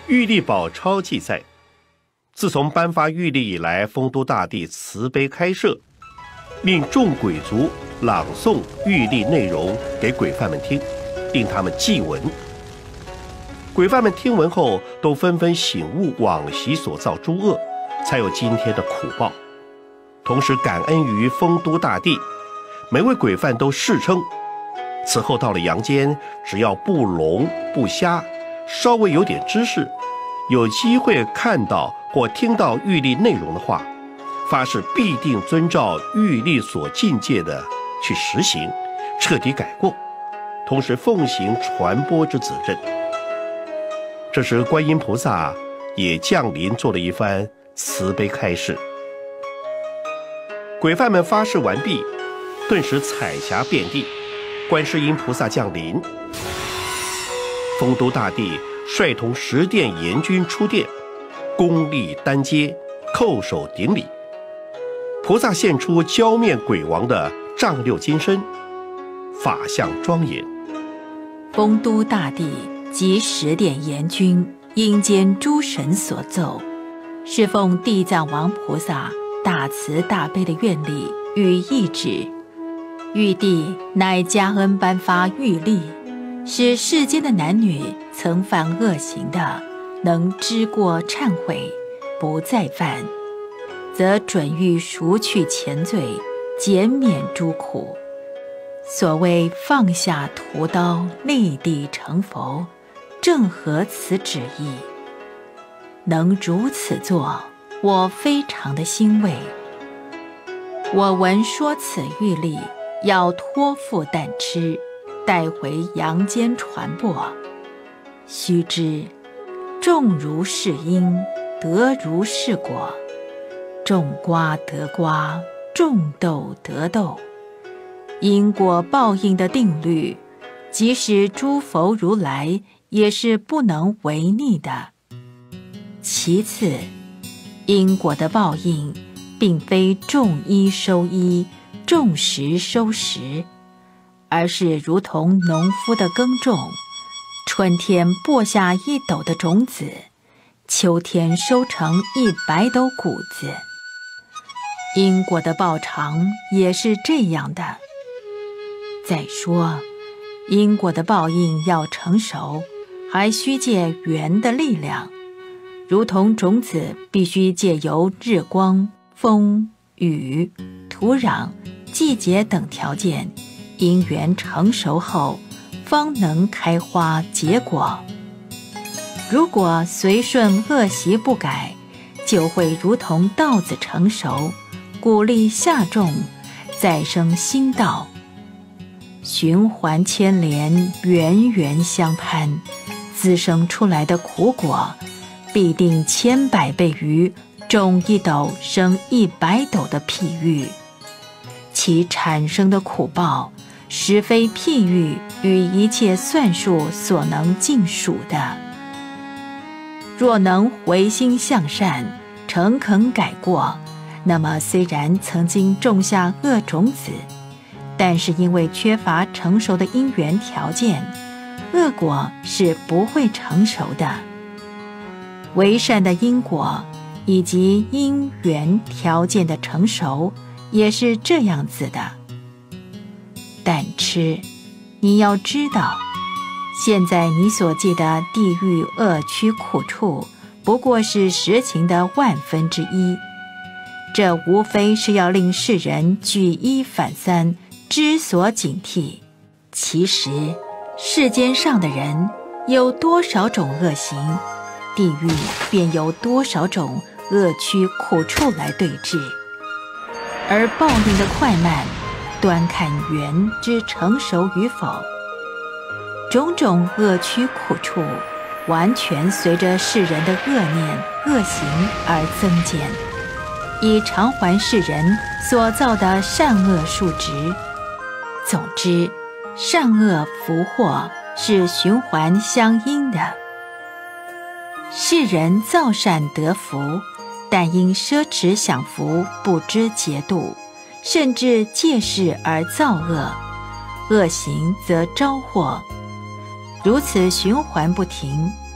玉历宝钞记载，自从颁发玉历以来，丰都大帝慈悲开设，令众鬼族朗诵玉历内容给鬼犯们听，令他们记闻。鬼犯们听闻后，都纷纷醒悟往昔所造诸恶，才有今天的苦报。同时感恩于丰都大帝，每位鬼犯都世称，此后到了阳间，只要不聋不瞎，稍微有点知识，有机会看到或听到玉历内容的话，发誓必定遵照玉历所禁戒的去实行，彻底改过，同时奉行传播之责任。这时观音菩萨也降临，做了一番慈悲开示。鬼犯们发誓完毕，顿时彩霞遍地，观世音菩萨降临。丰都大帝率同10殿阎君出殿，恭立单阶，叩首顶礼。菩萨现出娇面鬼王的丈六金身，法相庄严。 丰都大帝及10殿阎君阴间诸神所奏，是奉地藏王菩萨大慈大悲的愿力与意旨，玉帝乃加恩颁发玉历，使世间的男女曾犯恶行的，能知过忏悔，不再犯，则准予赎去前罪，减免诸苦。所谓放下屠刀，立地成佛，正合此旨意。能如此做，我非常的欣慰。我闻说此玉历要托付旦吃，带回阳间传播。须知种如是因，得如是果，种瓜得瓜，种豆得豆。因果报应的定律，即使诸佛如来也是不能违逆的。其次，因果的报应并非种一收一，种十收十，而是如同农夫的耕种，春天播下1斗的种子，秋天收成100斗谷子。因果的报偿也是这样的。再说，因果的报应要成熟，还需借缘的力量，如同种子必须借由日光、风、雨、土壤、季节等条件，因缘成熟后，方能开花结果。如果随顺恶习不改，就会如同稻子成熟，谷粒下种，再生新稻，循环牵连，源源相攀，滋生出来的苦果，必定千百倍于种1斗生100斗的譬喻，其产生的苦报，实非譬喻与一切算术所能尽数的。若能回心向善，诚恳改过，那么虽然曾经种下恶种子，但是因为缺乏成熟的因缘条件，恶果是不会成熟的。为善的因果以及因缘条件的成熟也是这样子的。但吃，你要知道，现在你所记的地狱恶趣苦处，不过是实情的1/1000，这无非是要令世人举一反三，知所警惕。其实世间上的人有多少种恶行，地狱便有多少种恶趣苦处来对治，而报应的快慢，端看缘之成熟与否。种种恶趣苦处，完全随着世人的恶念恶行而增减，以偿还世人所造的善恶数值。总之，善恶福祸是循环相应的。世人造善得福，但因奢侈享福，不知节度，甚至借势而造恶，恶行则招祸，如此循环不停。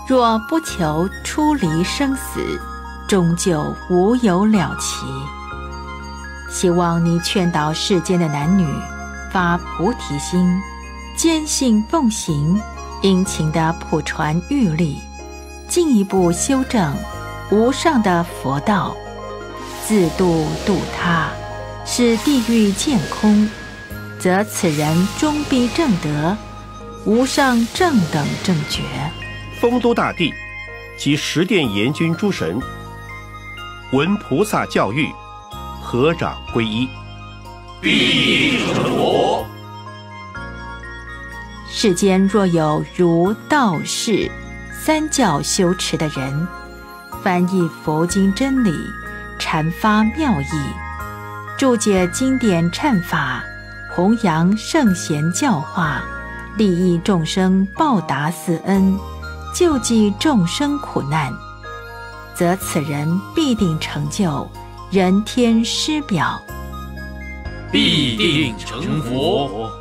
若不求出离生死，终究无有了期。希望你劝导世间的男女发菩提心，坚信奉行，殷勤地普传欲力，进一步修正无上的佛道，自度度他，使地狱见空，则此人终必正得无上正等正觉。 丰都大帝及十殿阎君诸神闻菩萨教育，合掌皈依， 必定成佛。 世间若有儒道释三教修持的人，翻译佛经真理，阐发妙义，注解经典忏法，弘扬圣贤教化，利益众生，报答四恩，救济众生苦难，则此人必定成就人天师表， 必定成佛。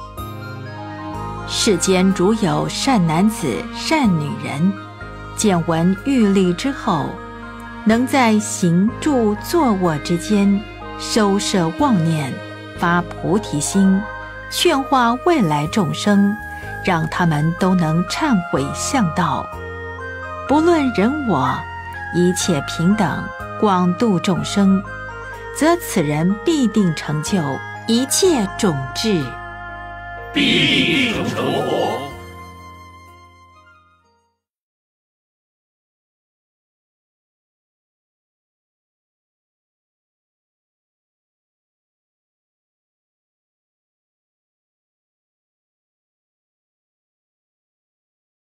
世间如有善男子善女人，见闻欲力之后，能在行住坐卧之间收摄妄念，发菩提心，劝化未来众生，让他们都能忏悔向道，不论人我，一切平等，广度众生，则此人必定成就一切种智， 必定成佛。